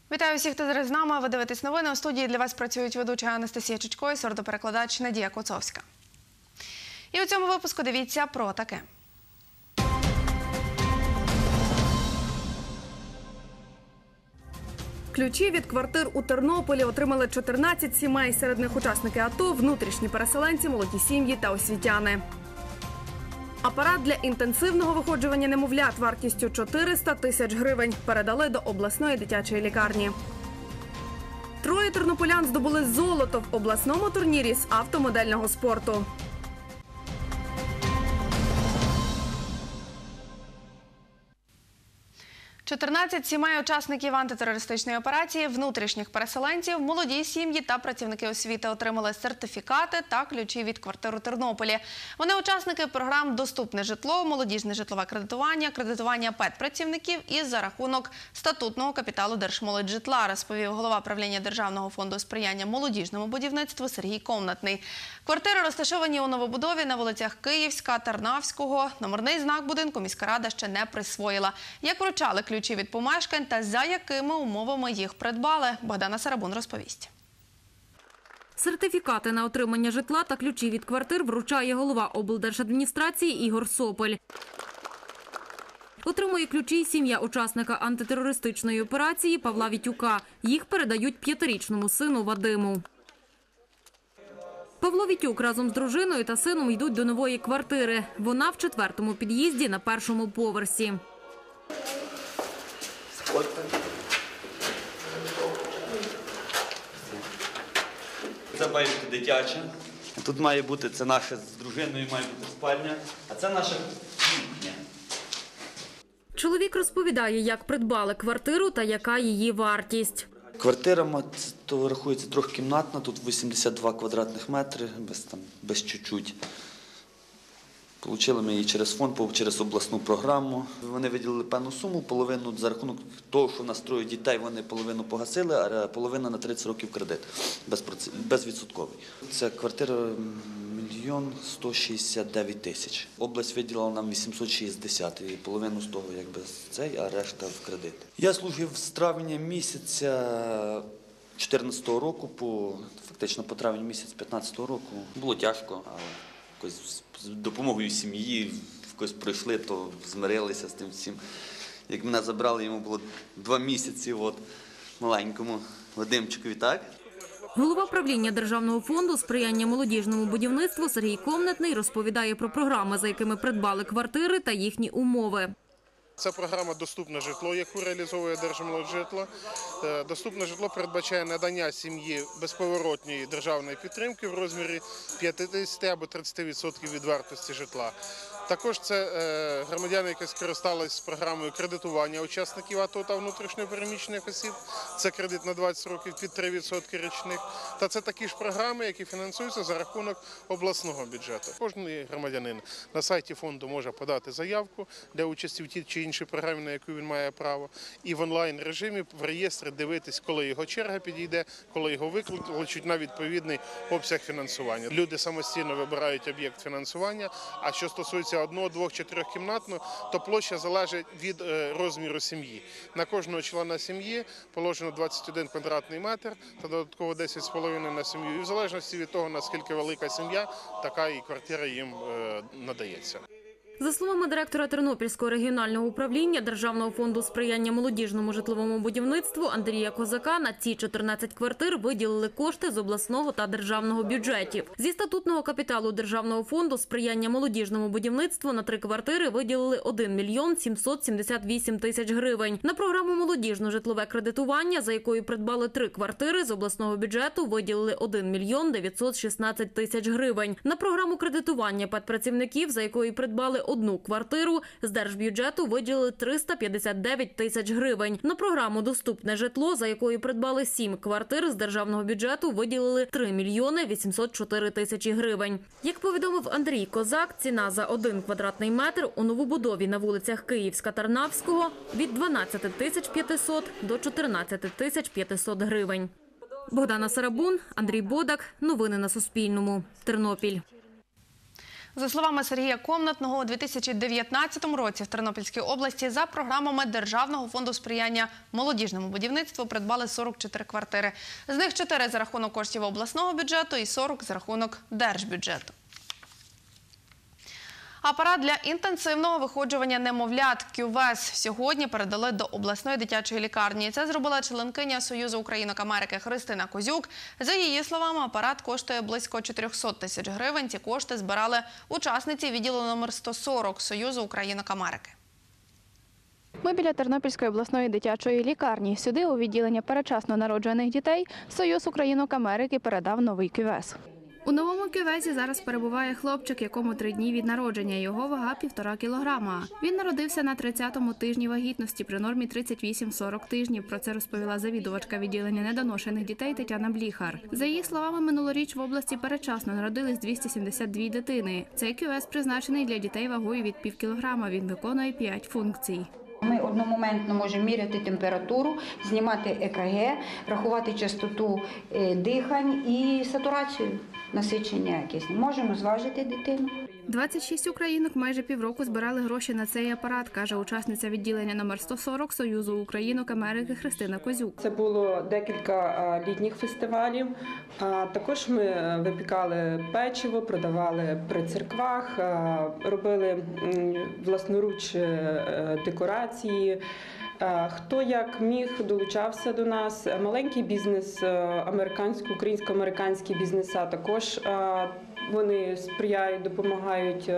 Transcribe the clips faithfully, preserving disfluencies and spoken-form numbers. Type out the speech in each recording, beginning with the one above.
Вітаю всіх, хто зараз з нами. Ви дивитесь новини. У студії для вас працюють ведуча Анастасія Чичко і сурдоперекладач Надія Коцовська. І у цьому випуску дивіться про таке. Ключі від квартир у Тернополі отримали чотирнадцять сімей. Серед них учасники АТО, внутрішні переселенці, молоді сім'ї та освітяни. Апарат для інтенсивного виходжування немовлят вартістю чотириста тисяч гривень передали до обласної дитячої лікарні. Троє тернополян здобули золото в обласному турнірі з автомодельного спорту. чотирнадцять сімей учасників антитерористичної операції, внутрішніх переселенців, молоді сім'ї та працівники освіти отримали сертифікати та ключі від квартир у Тернополі. Вони учасники програм «Доступне житло», «Молодіжне житлове кредитування», кредитування педпрацівників і за рахунок статутного капіталу Держмолодьжитла, розповів голова правління Державного фонду сприяння молодіжному будівництву Сергій Комнатний. Квартири розташовані у новобудові на вулицях Київська, Тарнавського. Номерний знак будинку міська рада ще не присвоїла. Як вручали ключі від помешкань та за якими умовами їх придбали, Богдана Сарабун розповість. Сертифікати на отримання житла та ключі від квартир вручає голова облдержадміністрації Ігор Сополь. Отримує ключі сім'я учасника антитерористичної операції Павла Вітюка. Їх передають п'ятирічному сину Вадиму. Павло Вітюк разом з дружиною та сином йдуть до нової квартири. Вона в четвертому під'їзді на першому поверсі. Це має бути дитяча. Тут має бути, це наша з дружиною, має бути спальня, а це наша кухня. Чоловік розповідає, як придбали квартиру та яка її вартість. Квартира то рахується трьохкімнатна, тут вісімдесят два квадратних метри, без, там, без чуть-чуть. Получили ми її через фонд, через обласну програму. Вони виділили певну суму, половину за рахунок того, що в нас троє дітей, вони половину погасили, а половина на тридцять років кредит, безвідсотковий. Це квартира мільйон сто шістдесят дев'ять тисяч. Область виділила нам вісімсот шістдесят, і половину з того якби цей, а решта в кредит. Я служив з травня місяця дві тисячі чотирнадцятого року, по, фактично по травень місяць п'ятнадцятого року. Було тяжко, але якось з допомогою сім'ї якось пройшли, то змирилися з тим всім. Як мене забрали, йому було два місяці, от, маленькому Вадимчикові, так? Голова правління Державного фонду сприяння молодіжному будівництву Сергій Комнатний розповідає про програми, за якими придбали квартири та їхні умови. Це програма «Доступне житло», яку реалізовує Держмолодьжитло. «Доступне житло» передбачає надання сім'ї безповоротньої державної підтримки в розмірі п'ятдесят або тридцять відсотків від вартості житла. Також це громадяни, які скористалися програмою кредитування учасників АТО та внутрішньопереміщених осіб. Це кредит на двадцять років під три відсотки річних. Та це такі ж програми, які фінансуються за рахунок обласного бюджету. Кожен громадянин на сайті фонду може подати заявку для участі в тій чи іншій програмі, на яку він має право. І в онлайн-режимі в реєстрі дивитись, коли його черга підійде, коли його викличуть на відповідний обсяг фінансування. Люди самостійно вибирають об'єкт фінансування, а що стосується одного, двох чи трьохкімнатну, то площа залежить від розміру сім'ї. На кожного члена сім'ї положено двадцять один квадратний метр та додатково десять з половиною на сім'ю. І в залежності від того, наскільки велика сім'я, така і квартира їм надається. За словами директора Тернопільського регіонального управління Державного фонду сприяння молодіжному житловому будівництву Андрія Козака, на ці чотирнадцять квартир виділили кошти з обласного та державного бюджетів. Зі статутного капіталу Державного фонду сприяння молодіжному будівництву на три квартири виділили один мільйон сімсот сімдесят вісім тисяч гривень. На програму «Молодіжне житлове кредитування», за якою придбали три квартири, з обласного бюджету виділили один мільйон дев'ятсот шістнадцять тисяч гривень. На програму кредитування педпрацівників, за якою придбали одну квартиру, з держбюджету виділили триста п'ятдесят дев'ять тисяч гривень. На програму «Доступне житло», за якою придбали сім квартир, з державного бюджету виділили три мільйони вісімсот чотири тисячі гривень. Як повідомив Андрій Козак, ціна за один квадратний метр у новобудові на вулицях Київська, Тарнавського від дванадцять тисяч п'ятсот до чотирнадцять тисяч п'ятсот гривень. Богдана Сарабун, Андрій Бодак. Новини на Суспільному. Тернопіль. За словами Сергія Комнатного, у дві тисячі дев'ятнадцятому році в Тернопільській області за програмами Державного фонду сприяння молодіжному будівництву придбали сорок чотири квартири. З них чотири за рахунок коштів обласного бюджету і сорок за рахунок держбюджету. Апарат для інтенсивного виходжування немовлят «Кювес» сьогодні передали до обласної дитячої лікарні. Це зробила членкиня Союзу Українок Америки Христина Козюк. За її словами, апарат коштує близько чотирьохсот тисяч гривень. Ці кошти збирали учасниці відділу номер сто сорок Союзу Українок Америки. Ми біля Тернопільської обласної дитячої лікарні. Сюди, у відділення передчасно народжених дітей, Союз Українок Америки передав новий кювес. У новому кювезі зараз перебуває хлопчик, якому три дні від народження. Його вага – півтора кілограма. Він народився на тридцятому тижні вагітності при нормі тридцять вісім сорок тижнів. Про це розповіла завідувачка відділення недоношених дітей Тетяна Бліхар. За її словами, минулоріч в області передчасно народились двісті сімдесят дві дитини. Цей кювес призначений для дітей вагою від пів кілограма. Він виконує п'ять функцій. Ми одномоментно можемо міряти температуру, знімати е ка ге, рахувати частоту дихань і сатурацію, насичення якесь. Можемо зважити дитину. двадцять шість українок майже півроку збирали гроші на цей апарат, каже учасниця відділення номер сто сорок Союзу Українок Америки Христина Козюк. Це було декілька літніх фестивалів. Також ми випікали печиво, продавали при церквах, робили власноруч декорації. Хто як міг, долучався до нас. Маленький бізнес, американсько, українсько-американські бізнеса також вони сприяють, допомагають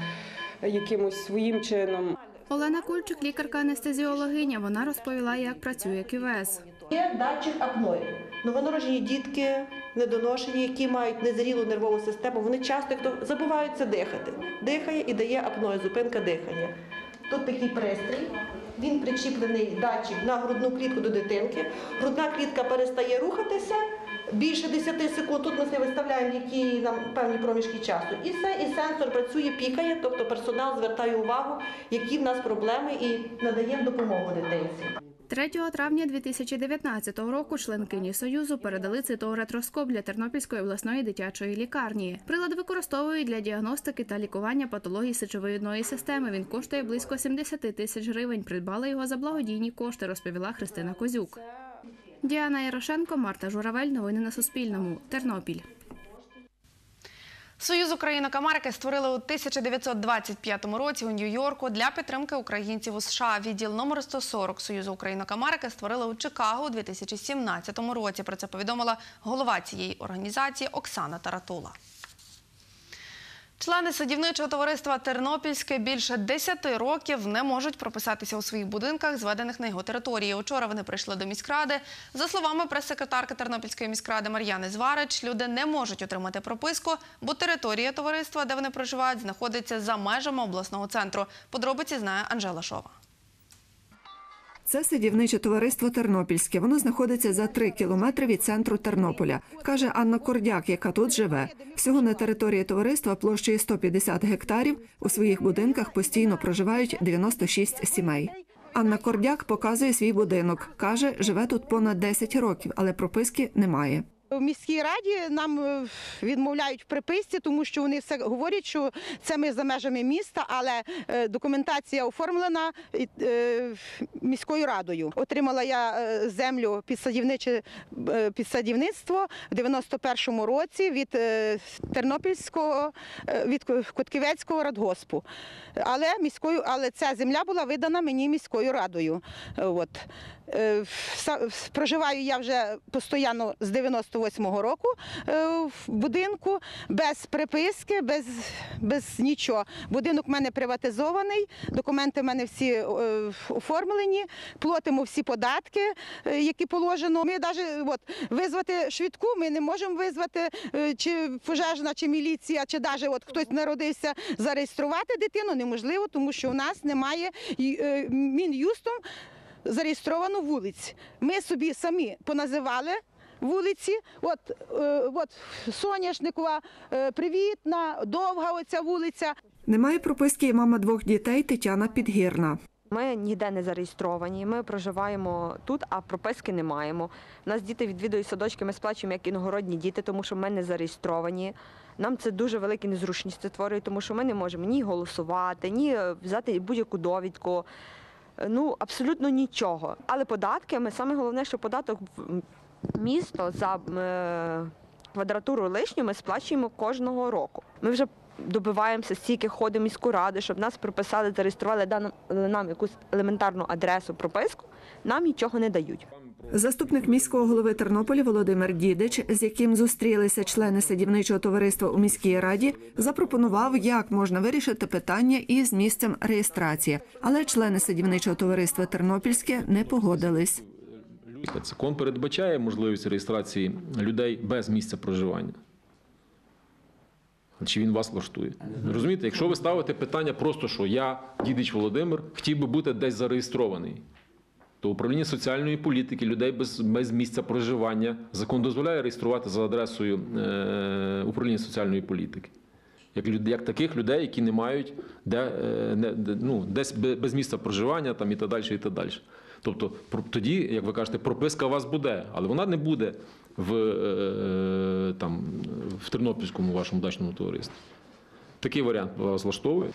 якимось своїм чином. Олена Кульчик – лікарка-анестезіологиня. Вона розповіла, як працює кювес. Є датчик апної. Новонароджені дітки, недоношені, які мають незрілу нервову систему, вони часто забуваються дихати. Дихає і дає апною, зупинка дихання. Тут такий пристрій, він причіплений датчик на грудну клітку до дитинки. Грудна клітка перестає рухатися більше десяти секунд. Тут ми все виставляємо, які нам певні проміжки часу. І все, і сенсор працює, пікає, тобто персонал звертає увагу, які в нас проблеми, і надаємо допомогу дитинці. третього травня дві тисячі дев'ятнадцятого року членкині Союзу передали циторетроскоп для Тернопільської обласної дитячої лікарні. Прилад використовують для діагностики та лікування патологій сечовивідної системи. Він коштує близько сімдесят тисяч гривень. Придбали його за благодійні кошти, розповіла Христина Козюк. Діана Ярошенко, Марта Журавель. Новини на Суспільному. Тернопіль. Союз Українок Америки створили у тисяча дев'ятсот двадцять п'ятому році у Нью-Йорку для підтримки українців у США. Відділ номер сто сорок Союзу Українок Америки створили у Чикаго у дві тисячі сімнадцятому році. Про це повідомила голова цієї організації Оксана Таратула. Члени садівничого товариства «Тернопільське» більше десяти років не можуть прописатися у своїх будинках, зведених на його території. Учора вони прийшли до міськради. За словами прес-секретарки Тернопільської міськради Мар'яни Зварич, люди не можуть отримати прописку, бо територія товариства, де вони проживають, знаходиться за межами обласного центру. Подробиці знає Анжела Шова. Це садівниче товариство «Тернопільське». Воно знаходиться за три кілометри від центру Тернополя, каже Анна Кордяк, яка тут живе. Всього на території товариства площею сто п'ятдесят гектарів. У своїх будинках постійно проживають дев'яносто шість сімей. Анна Кордяк показує свій будинок. Каже, живе тут понад десять років, але прописки немає. В міській раді нам відмовляють в приписці, тому що вони все говорять, що це ми за межами міста, але документація оформлена міською радою. Отримала я землю під садівниче під садівництво в дев'яносто першому році від Тернопільського, від Котківецького радгоспу. Але міською, але ця земля була видана мені міською радою. От. Проживаю я вже постійно з дев'яносто восьмого року в будинку, без приписки, без, без нічого. Будинок в мене приватизований, документи в мене всі оформлені, платимо всі податки, які положено. Ми навіть от, визвати швидку ми не можемо визвати, чи пожежна, чи міліція, чи навіть от, хтось народився, зареєструвати дитину неможливо, тому що у нас немає Мін'юстом зареєстровано вулиць. Ми собі самі поназивали вулиці. От, от Соняшникова, Привітна, Довга оця вулиця. Немає прописки і мама двох дітей Тетяна Підгірна. Ми ніде не зареєстровані, ми проживаємо тут, а прописки не маємо. У нас діти відвідують садочки, ми сплачуємо як іногородні діти, тому що ми не зареєстровані. нам це дуже великі незручності створює, тому що ми не можемо ні голосувати, ні взяти будь-яку довідку. Ну, абсолютно нічого. Але податки, ми саме головне, що податок в місто за е, квадратуру лишню ми сплачуємо кожного року. Ми вже добиваємося, стільки ходимо в міську раду, щоб нас прописали, зареєстрували дали нам якусь елементарну адресу, прописку, нам нічого не дають. Заступник міського голови Тернополя Володимир Дідич, з яким зустрілися члени садівничого товариства у міській раді, запропонував, як можна вирішити питання із місцем реєстрації. Але члени садівничого товариства Тернопільське не погодились. Закон передбачає можливість реєстрації людей без місця проживання. Чи він вас влаштує? Розумієте, якщо ви ставите питання просто, що я, Дідич Володимир, хотів би бути десь зареєстрований, то управління соціальної політики людей без, без місця проживання закон дозволяє реєструвати за адресою е, управління соціальної політики. Як, як таких людей, які не мають де, е, не, де, ну, десь без місця проживання там, і так далі, і так далі. Тобто тоді, як ви кажете, прописка у вас буде, але вона не буде в, е, там, в Тернопільському вашому дачному товаристві. Такий варіант вас влаштовує.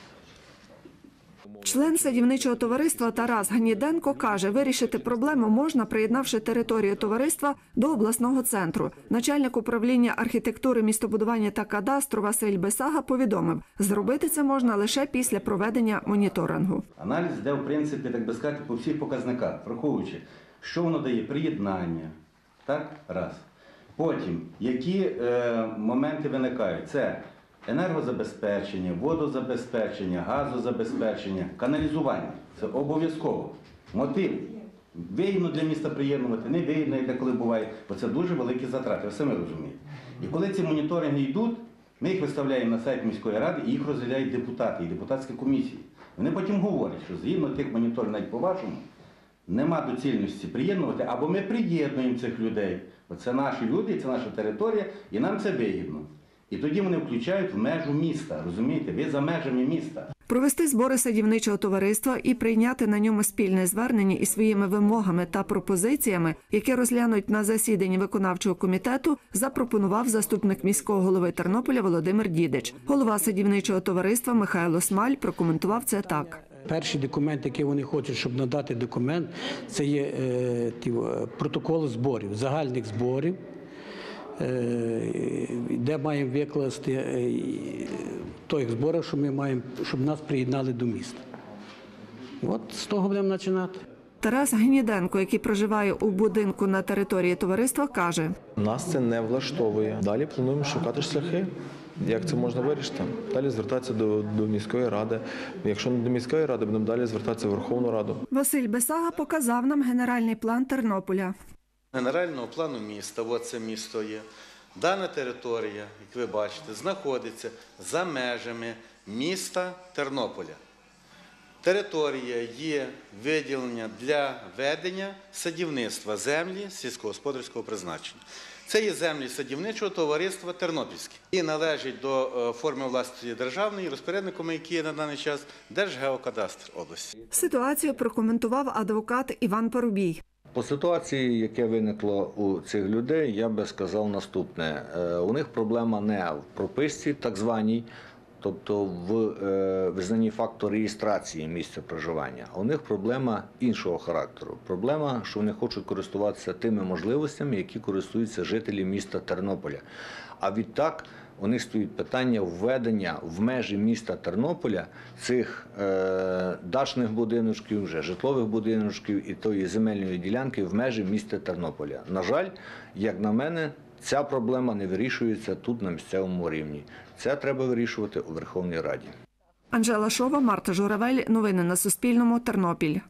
Член садівничого товариства Тарас Гніденко каже, вирішити проблему можна, приєднавши територію товариства до обласного центру. Начальник управління архітектури, містобудування та кадастру Василь Бесага повідомив, зробити це можна лише після проведення моніторингу. Аналіз йде, в принципі, так би сказати, по всіх показниках, враховуючи, що воно дає приєднання, так, раз. Потім, які е, моменти виникають, це енергозабезпечення, водозабезпечення, газозабезпечення, каналізування. Це обов'язково. Мотив. Вигідно для міста приєднувати, не вигідно, як деколи буває, бо це дуже великі затрати, ви самі розумієте. І коли ці моніторинги йдуть, ми їх виставляємо на сайт міської ради і їх розглядають депутати і депутатські комісії. Вони потім говорять, що згідно тих моніторингів, навіть по-вашому, нема доцільності приєднувати, або ми приєднуємо цих людей. Оце наші люди, це наша територія, і нам це вигідно. І тоді вони включають в межу міста, розумієте? Ви за межами міста. Провести збори садівничого товариства і прийняти на ньому спільне звернення із своїми вимогами та пропозиціями, які розглянуть на засіданні виконавчого комітету, запропонував заступник міського голови Тернополя Володимир Дідич. Голова садівничого товариства Михайло Смаль прокоментував це так. Перший документ, який вони хочуть, щоб надати документ, це є е, ті, протокол зборів, загальних зборів, де маємо викласти той зборах, що ми маємо, щоб нас приєднали до міста. От з того будемо починати. Тарас Гніденко, який проживає у будинку на території товариства, каже: нас це не влаштовує. Далі плануємо шукати шляхи, як це можна вирішити. Далі звертатися до, до міської ради. Якщо не до міської ради, будемо далі звертатися в Верховну Раду. Василь Бесага показав нам генеральний план Тернополя. Генерального плану міста, от це місто є. Дана територія, як ви бачите, знаходиться за межами міста Тернополя. Територія є виділення для ведення садівництва землі сільськогосподарського призначення. Це є землі садівничого товариства Тернопільське і належить до форми власності державної, розпорядником які є на даний час Держгеокадастр області. Ситуацію прокоментував адвокат Іван Парубій. По ситуації, яке виникло у цих людей, я би сказав наступне. У них проблема не в прописці так званій, тобто в визнанні факту реєстрації місця проживання, а у них проблема іншого характеру. Проблема, що вони хочуть користуватися тими можливостями, які користуються жителі міста Тернополя. А відтак у них стоїть питання введення в межі міста Тернополя цих е, дачних будиночків, вже житлових будиночків і тої земельної ділянки в межі міста Тернополя. На жаль, як на мене, ця проблема не вирішується тут на місцевому рівні. Це треба вирішувати у Верховній Раді. Анжела Шова, Марта Журавель. Новини на Суспільному. Тернопіль.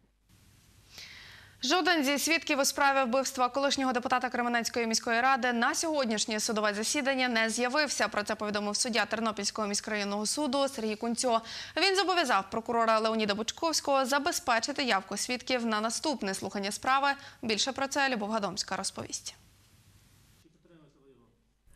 Жоден зі свідків у справі вбивства колишнього депутата Кременецької міської ради на сьогоднішнє судове засідання не з'явився. Про це повідомив суддя Тернопільського міськрайонного суду Сергій Кунцьо. Він зобов'язав прокурора Леоніда Бучковського забезпечити явку свідків на наступне слухання справи. Більше про це Любов Гадомська розповість.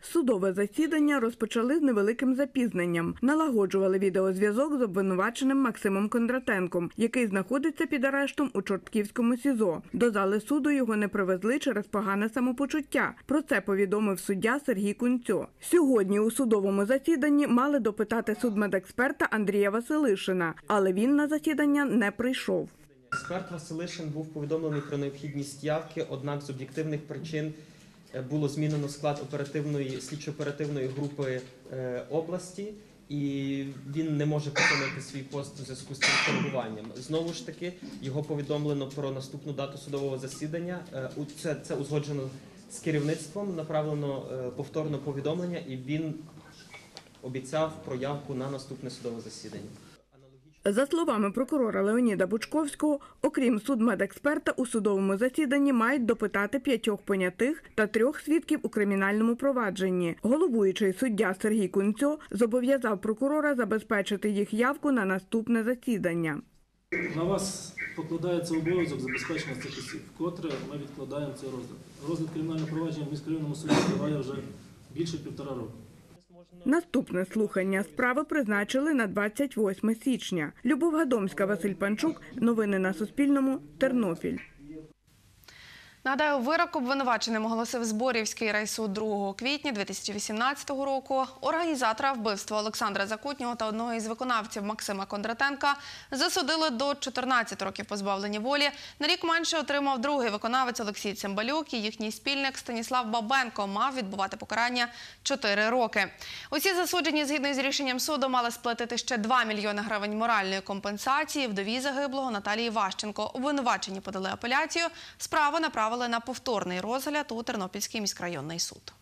Судове засідання розпочали з невеликим запізненням. Налагоджували відеозв'язок з обвинуваченим Максимом Кондратенком, який знаходиться під арештом у Чортківському СІЗО. До зали суду його не привезли через погане самопочуття. Про це повідомив суддя Сергій Кунцьо. Сьогодні у судовому засіданні мали допитати судмедексперта Андрія Василишина, але він на засідання не прийшов. Експерт Василишин був повідомлений про необхідність явки, однак з об'єктивних причин було змінено склад оперативної, слідчо-оперативної групи е, області, і він не може виконати свій пост у зв'язку з цим коригуванням. Знову ж таки, його повідомлено про наступну дату судового засідання. Е, це, це узгоджено з керівництвом, направлено е, повторне повідомлення, і він обіцяв про явку на наступне судове засідання. За словами прокурора Леоніда Бучковського, окрім судмедексперта, у судовому засіданні мають допитати п'ятьох понятих та трьох свідків у кримінальному провадженні. Головуючий суддя Сергій Кунцьо зобов'язав прокурора забезпечити їх явку на наступне засідання. На вас покладається обов'язок забезпечення цих осіб, вкотре ми відкладаємо цей розгляд. Розгляд кримінального провадження в міськрайонному суді триває вже більше півтора року. Наступне слухання справи призначили на двадцять восьме січня. Любов Гадомська, Василь Панчук. Новини на Суспільному. Тернопіль. Нагадаю, вирок обвинуваченим оголосив Зборівський райсуд другого квітня дві тисячі вісімнадцятого року. Організатора вбивства Олександра Закутнього та одного із виконавців Максима Кондратенка засудили до чотирнадцяти років позбавлення волі. На рік менше отримав другий виконавець Олексій Цимбалюк, і їхній спільник Станіслав Бабенко мав відбувати покарання чотири роки. Усі засуджені, згідно з рішенням суду, мали сплатити ще два мільйони гривень моральної компенсації вдові загиблого Наталії Ващенко. Обвинувачені подали апеляцію. Справу направили на повторний розгляд у Тернопільський міськрайонний суд.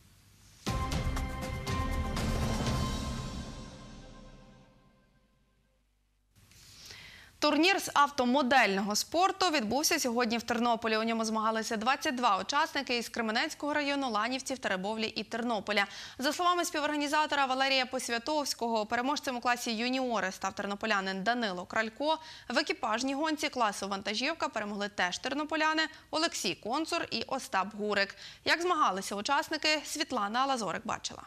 Турнір з автомодельного спорту відбувся сьогодні в Тернополі. У ньому змагалися двадцять два учасники із Кременецького району, Ланівців, Теребовлі і Тернополя. За словами співорганізатора Валерія Посвятовського, переможцем у класі юніори став тернополянин Данило Кралько. В екіпажній гонці класу вантажівка перемогли теж тернополяни Олексій Концур і Остап Гурик. Як змагалися учасники, Світлана Лазорик бачила.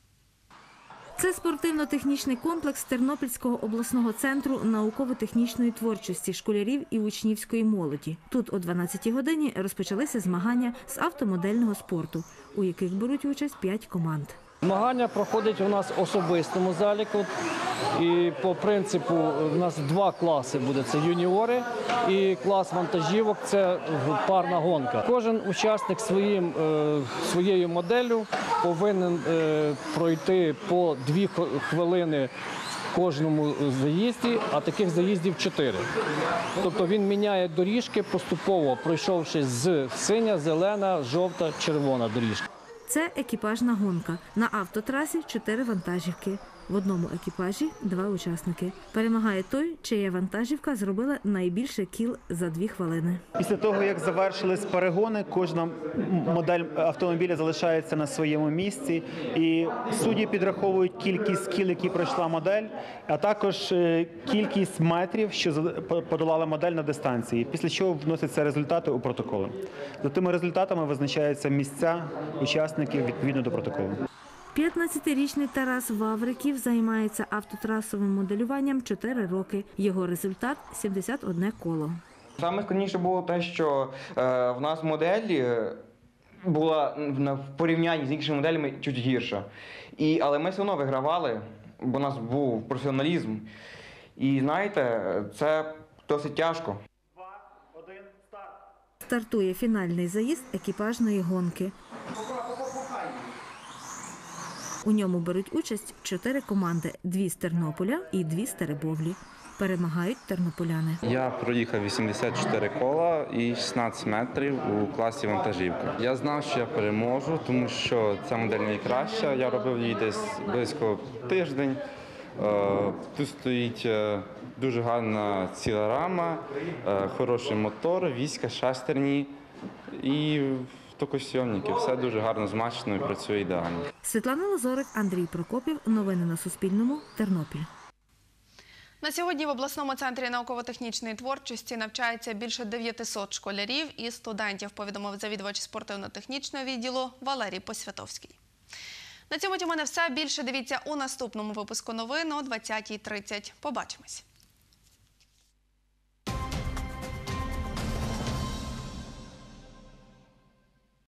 Це спортивно-технічний комплекс Тернопільського обласного центру науково-технічної творчості школярів і учнівської молоді. Тут о дванадцятій годині розпочалися змагання з автомодельного спорту, у яких беруть участь п'ять команд. Змагання проходять у нас в особистому заліку. І по принципу у нас два класи буде. Це юніори і клас вантажівок – це парна гонка. Кожен учасник своїм, е, своєю моделлю повинен е, пройти по дві хвилини в кожному заїзді, а таких заїздів чотири. Тобто він міняє доріжки поступово, пройшовши з синя, зелена, жовта, червона доріжка. Це екіпажна гонка. На автотрасі чотири вантажівки. В одному екіпажі два учасники. Перемагає той, чия вантажівка зробила найбільше кіл за дві хвилини. Після того, як завершились перегони, кожна модель автомобіля залишається на своєму місці. І судді підраховують кількість кіл, які пройшла модель, а також кількість метрів, що подолала модель на дистанції. Після чого вносяться результати у протоколи. За тими результатами визначаються місця учасників відповідно до протоколу. п'ятнадцятирічний Тарас Вавриків займається автотрасовим моделюванням чотири роки. Його результат – сімдесят одне коло. Саме складніше було те, що е, в нас модель була в порівнянні з іншими моделями чуть гірша. І, але ми все одно вигравали, бо у нас був професіоналізм. І знаєте, це досить тяжко. Стартує фінальний заїзд екіпажної гонки. У ньому беруть участь чотири команди – дві з Тернополя і дві з Теребовлі. Перемагають тернополяни. Я проїхав вісімдесят чотири кола і шістнадцять метрів у класі вантажівка. Я знав, що я переможу, тому що ця модель найкраща. Я робив її десь близько тиждень. Тут стоїть дуже гарна ціла рама, хороший мотор, віська, шестерні і токосйомники. Все дуже гарно змащено і працює ідеально. Світлана Лазорик, Андрій Прокопів. Новини на Суспільному. Тернопіль. На сьогодні в обласному центрі науково-технічної творчості навчається більше дев'ятисот школярів і студентів, повідомив завідувач спортивно-технічного відділу Валерій Посвятовський. На цьому у мене все. Більше дивіться у наступному випуску новин о двадцятій тридцять. Побачимось.